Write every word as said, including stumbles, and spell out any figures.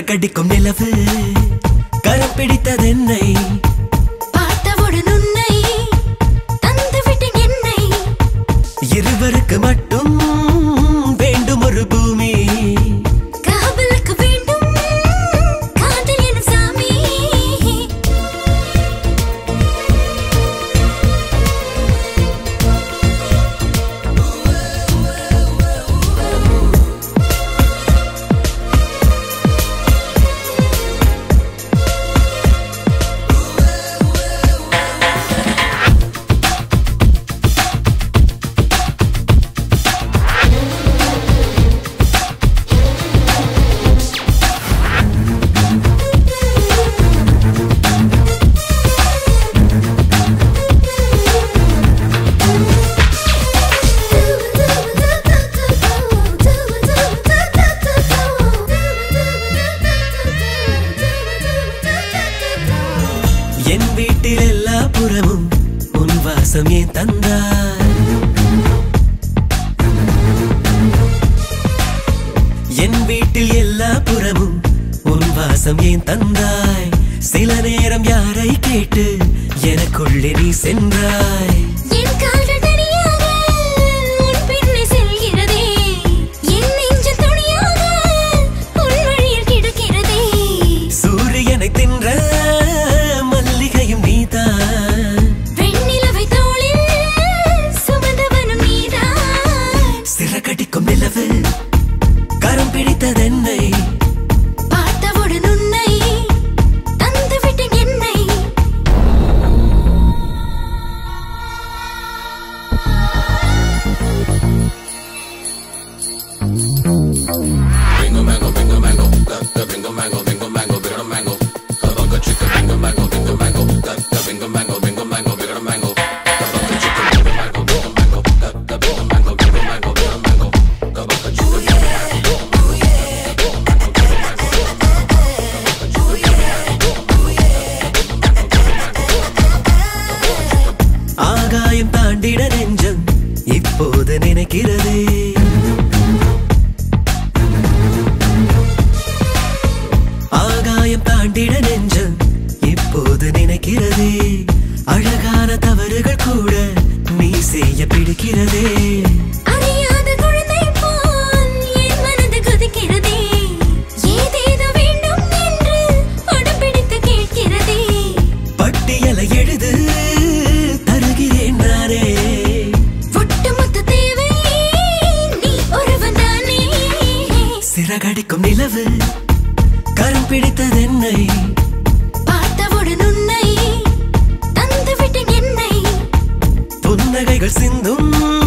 சிறகடிக்கும் நிலவு கரம் பிடித்ததென்னை பார்த்தவுடன் உன்னை தந்துவிட்டேன் என்னை இருவருக்கு மட்டும் வேண்டும் ஒரு பூமி காவலுக்கு வேண்டும் காதல் எனும் சாமி என் வீட்டில் எல்லா புறமும் உன் வாசம் ஏன் தந்தாய் என் வீட்டில் எல்லா புறமும் உன் வாசம் ஏன் தந்தாய் சில நேரம் யாரை கேட்டு எனக்குள்ளே நீ சென்றாய் என் கால்கள் தனியாக உன் பின்னே செல்கிறதே என் நெஞ்சு துணியாக உன் வழியில் கிடக்கிறதே சூரியனை தின்ற மல்லிகையும் நீதான் வெண்ணிலவை தோளில் சுமந்தவனும் நீதான் சிறகடிக்கும் நிலவு கரம் பிடித்ததென்னை பார்த்தவுடன் உன்னை தந்துவிட்டேன் என்னை Bingo mango, bingo mango, got the bingo mango, bingo mango, bigger mango. A bunga chicken, bingo mango, bingo mango, got the bingo mango, bingo mango, bigger mango. A bunga chicken, bingo mango, bingo mango, got the bingo mango, bingo mango, bigger mango. A bunga chicken, bingo mango, oh yeah, bingo mango, bingo mango, bigger mango. A bunga chicken, bingo mango, oh yeah. ஆகாயம் தாண்டிட நெஞ்சம் இப்போது நினைக்கிறதே ஆகாயம் தாண்டிட நெஞ்சம் இப்போது நினைக்கிறதே அழகான தவறுகள் கூட நீ செய்ய பிடிக்கிறதே அறியாத குழந்தை போல் என் மனது கொதிக்கிறதே ஏதேதோ வேண்டும் என்று உடம்பிடித்து கேட்கிறதே பட்டியலை எழுது தருகிறேன் நானே ஒட்டுமொத்த தேவை நீ ஒருவன் தானே சிறகடிக்கும் நிலவு கரம் பிடித்ததென்னை பார்த்தவுடன் உன்னை தந்துவிட்டேன் என்னை புன்னகைகள் சிந்தும்